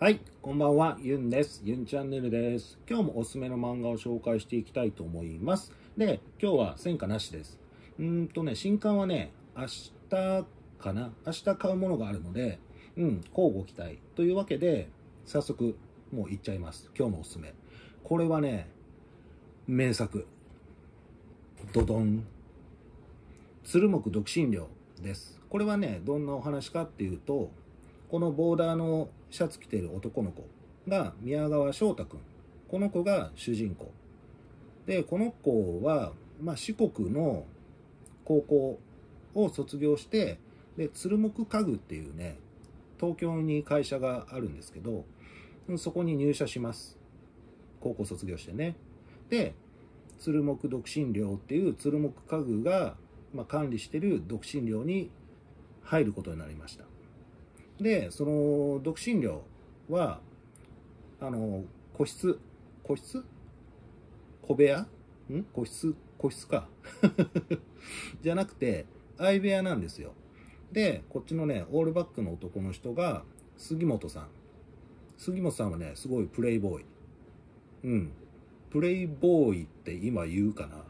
はい、こんばんは、ユンです。ユンチャンネルです。今日もおすすめの漫画を紹介していきたいと思います。で、今日は戦果なしです。新刊はね、明日かな明日買うものがあるので、交互期待。というわけで、早速、もういっちゃいます。今日のおすすめ。これはね、名作。ドドン。鶴木独身寮です。これはね、どんなお話かっていうと、このボーダーのシャツ着てる男の子が宮川翔太君。この子が主人公。で、この子は、四国の高校を卒業して、で、鶴木家具っていうね、東京に会社があるんですけど、そこに入社します。高校卒業してね。で、鶴木独身寮っていう鶴木家具が、管理してる独身寮に入ることになりました。で、その独身寮は、個室小部屋個室か。じゃなくて、相部屋なんですよ。で、こっちのね、オールバックの男の人が、杉本さん。杉本さんはね、すごいプレイボーイ。プレイボーイって今言うかな。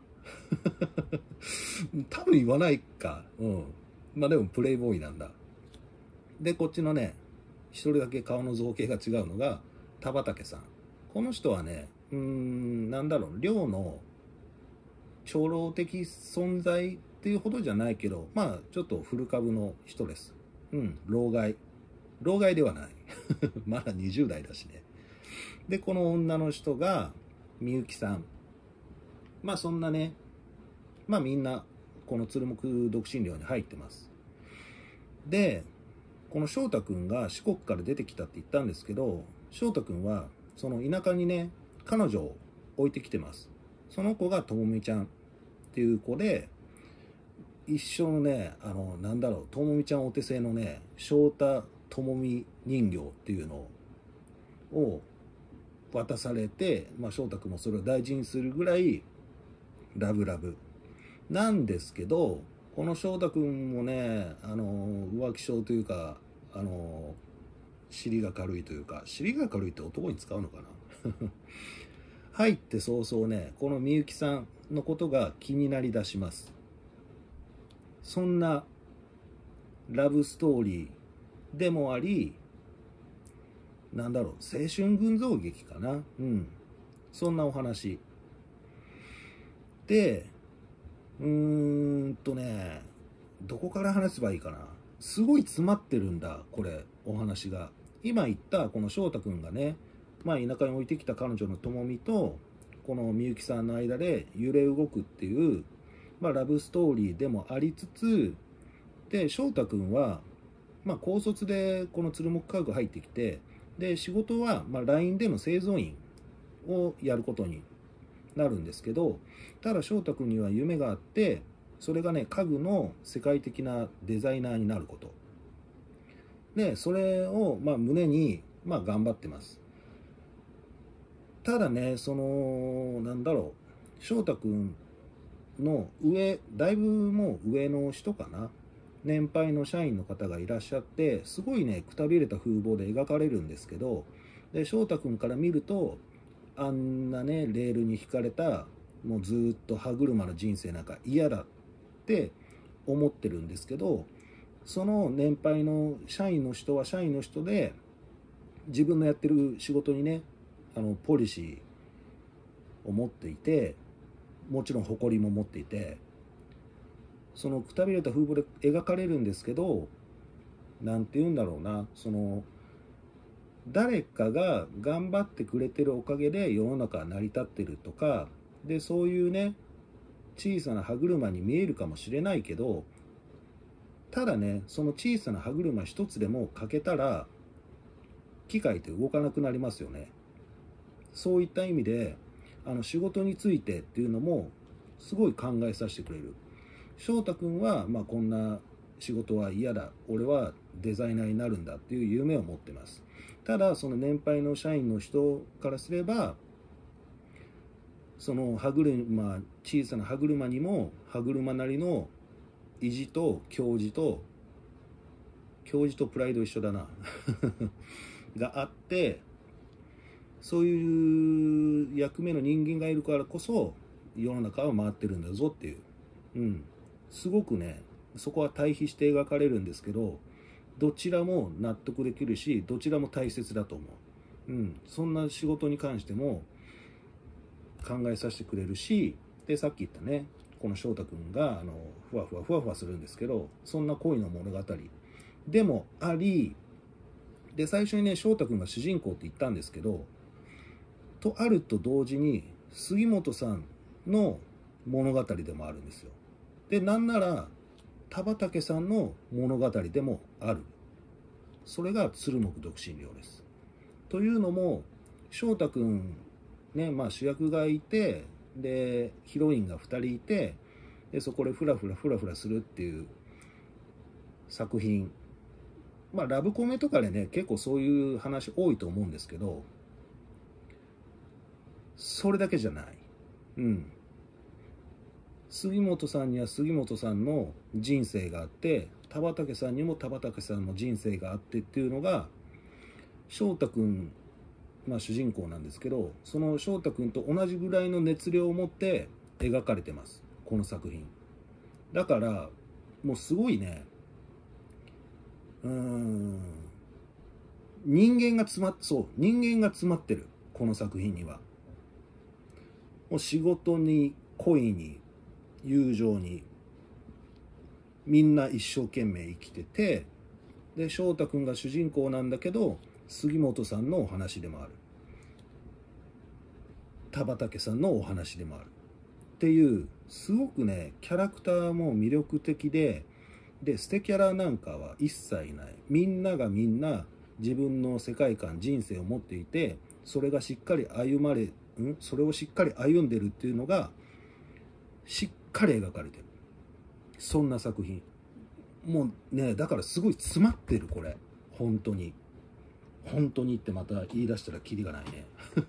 多分言わないか。でもプレイボーイなんだ。で、こっちのね、一人だけ顔の造形が違うのが、田畑さん。この人はね、寮の長老的存在っていうほどじゃないけど、ちょっと古株の人です。老害。老害ではない。まだ20代だしね。で、この女の人が、みゆきさん。そんなね、みんな、この鶴木独身寮に入ってます。で、この翔太くんが四国から出てきたって言ったんですけど、翔太くんはその田舎にね、彼女を置いてきてます。その子がともみちゃんっていう子で、一緒のね、ともみちゃんお手製のね、翔太ともみ人形っていうのを渡されて、翔太くんもそれを大事にするぐらいラブラブなんですけど、この翔太くんもね、浮気症というか、尻が軽いというか、尻が軽いって男に使うのかな入って早々ね、このみゆきさんのことが気になりだします。そんなラブストーリーでもあり、青春群像劇かな。そんなお話。で、どこから話せばいいかな。すごい詰まってるんだ、これ、お話が。今言ったこの翔太くんがね、田舎に置いてきた彼女のともみと、このみゆきさんの間で揺れ動くっていう、ラブストーリーでもありつつ、で、翔太くんは、高卒でこの鶴木家具入ってきて、で、仕事は、LINE での製造員をやることになるんですけど、ただ翔太君には夢があって、それがね、家具の世界的なデザイナーになること。で、それを胸に頑張ってます。ただね、翔太君のだいぶもう上の人かな。年配の社員の方がいらっしゃって、すごいね、くたびれた風貌で描かれるんですけど、で、翔太君から見ると、あんなね、レールに引かれた、もうずっと歯車の人生なんか嫌だって思ってるんですけど、その年配の社員の人は社員の人で、自分のやってる仕事にね、ポリシーを持っていて、もちろん誇りも持っていて、そのくたびれた風貌で描かれるんですけど、誰かが頑張ってくれてるおかげで世の中は成り立ってるとかで、そういうね、小さな歯車に見えるかもしれないけど、ただね、その小さな歯車一つでも欠けたら機械って動かなくなりますよね。そういった意味で仕事についてっていうのもすごい考えさせてくれる。翔太くんはこんな仕事は嫌だ、俺はデザイナーになるんだっていう夢を持ってます。ただその年配の社員の人からすれば、その小さな歯車にも歯車なりの意地と教示とプライド一緒だながあって、そういう役目の人間がいるからこそ世の中は回ってるんだぞっていう、すごくね、そこは対比して描かれるんですけど、どちらも納得できるし、どちらも大切だと思う。そんな仕事に関しても考えさせてくれるし、でさっき言ったね、この翔太くんがふわふわするんですけど、そんな恋の物語でもあり、で最初にね、翔太くんが主人公って言ったんですけど、とあると同時に杉本さんの物語でもあるんですよ。でなんなら田畑さんの物語でもある。それが鶴木独身寮です。というのも、翔太くんね、主役がいて、でヒロインが2人いて、でそこでフラフラするっていう作品、ラブコメとかでね、結構そういう話多いと思うんですけど、それだけじゃない。杉本さんには杉本さんの人生があって、田畑さんにも田畑さんの人生があってっていうのが、翔太くん、主人公なんですけど、その翔太くんと同じぐらいの熱量を持って描かれてます、この作品。だからもうすごいね、人間が詰まってる、この作品には。もう仕事に恋に友情にみんな一生懸命生きてて、で翔太くんが主人公なんだけど、杉本さんのお話でもある、田畑さんのお話でもあるっていう、すごくねキャラクターも魅力的で、捨てキャラなんかは一切ない。みんながみんな自分の世界観、人生を持っていて、それをしっかり歩んでるっていうのがしっかり描かれてる、そんな作品。もうね、だからすごい詰まってる、これ。本当にってまた言い出したらキリがないね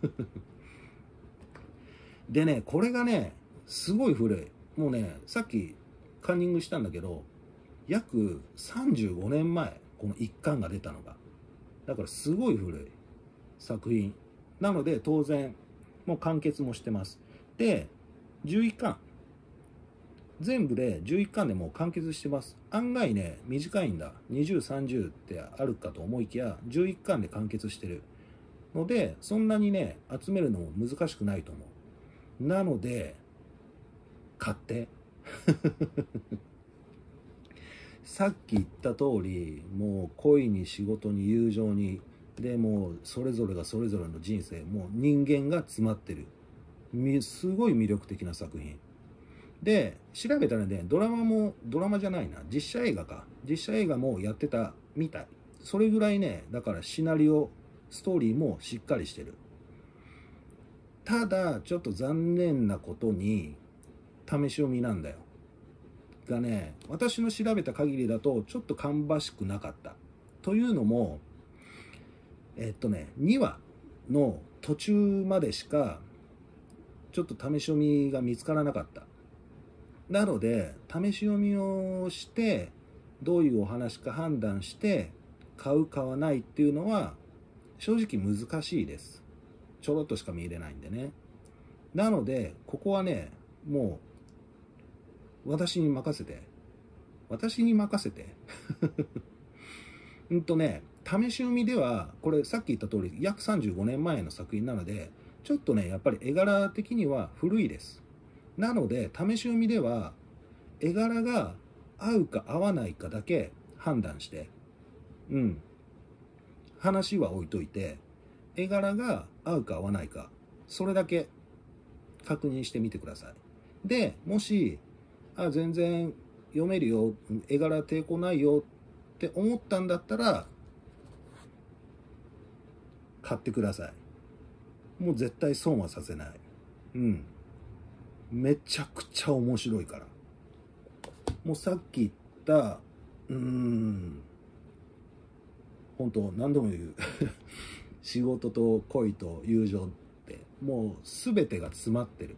でね、これがねすごい古い。もうね、さっきカンニングしたんだけど、約35年前、この一巻が出たのが。だからすごい古い作品なので、当然もう完結もしてます。で11巻、全部で11巻でもう完結してます。案外ね短いんだ。20、30ってあるかと思いきや、11巻で完結してるので、そんなにね集めるのも難しくないと思う。なので買ってさっき言った通り、もう恋に仕事に友情に、でもうそれぞれがそれぞれの人生、もう人間が詰まってる、すごい魅力的な作品で、調べたらね、ドラマじゃないな、実写映画もやってたみたい。それぐらいね、だからシナリオストーリーもしっかりしてる。ただちょっと残念なことに試し読みなんだよがね、私の調べた限りだとちょっと芳しくなかった。というのも、2話の途中までしかちょっと試し読みが見つからなかった。なので試し読みをして、どういうお話か判断して買う買わないっていうのは正直難しいです。ちょろっとしか見れないんでね。なのでここはね、もう私に任せて試し読みでは、これさっき言った通り約35年前の作品なので、ちょっとねやっぱり絵柄的には古いです。なので試し読みでは絵柄が合うか合わないかだけ判断して、話は置いといて、絵柄が合うか合わないか、それだけ確認してみてください。でもし全然読めるよ、絵柄抵抗ないよって思ったんだったら買ってください。もう絶対損はさせない。めちゃくちゃ面白いから。もうさっき言った本当何度も言う仕事と恋と友情ってもう全てが詰まってる。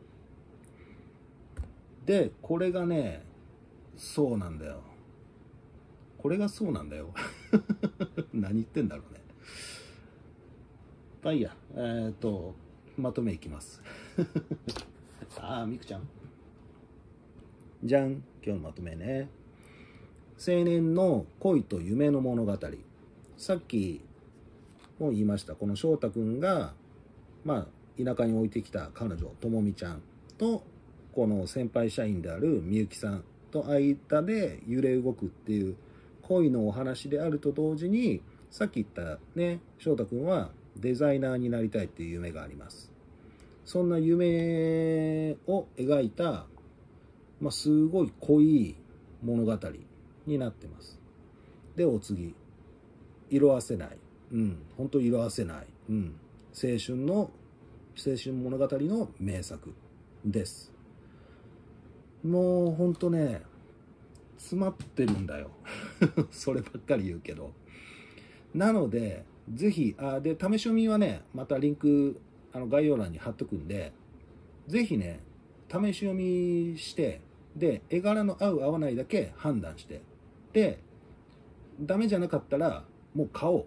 でこれがね、そうなんだよ何言ってんだろうね。 まあいいや。まとめいきます。ああ、みくちゃん。じゃん。今日のまとめね。青年の恋と夢の物語。さっきも言いました。この翔太くんが、まあ、田舎に置いてきた彼女、ともみちゃんと、この先輩社員であるみゆきさんと間で揺れ動くっていう恋のお話であると同時に、さっき言ったね、翔太くんはデザイナーになりたいっていう夢があります。そんな夢を描いた、まあ、すごい濃い物語になってます。で、お次。色あせない。本当色あせない。青春物語の名作です。もう本当ね、詰まってるんだよ。そればっかり言うけど。なので、ぜひ、で、試し読みはね、またリンク、概要欄に貼っとくんで、ぜひね、試し読みして、で、絵柄の合う合わないだけ判断して、で、ダメじゃなかったら、もう買おう。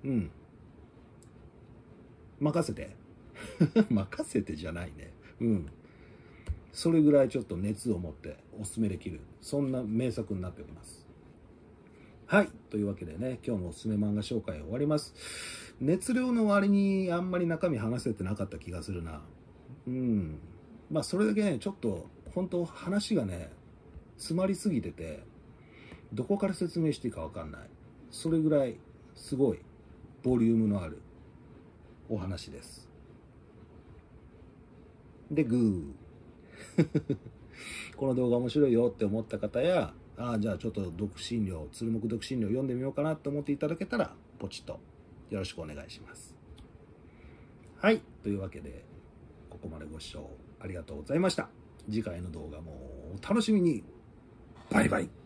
任せて。任せてじゃないね。それぐらいちょっと熱を持ってお勧めできる、そんな名作になっております。はい。というわけでね、今日のおすすめ漫画紹介終わります。熱量の割にあんまり中身話せてなかった気がするな。まあ、それだけね、ちょっと、本当話がね、詰まりすぎてて、どこから説明していいかわかんない。それぐらい、すごい、ボリュームのあるお話です。で、グー。この動画面白いよって思った方や、じゃあちょっと鶴木読心寮読んでみようかなと思っていただけたら、ポチッとよろしくお願いします。はい。というわけで、ここまでご視聴ありがとうございました。次回の動画もお楽しみに。バイバイ。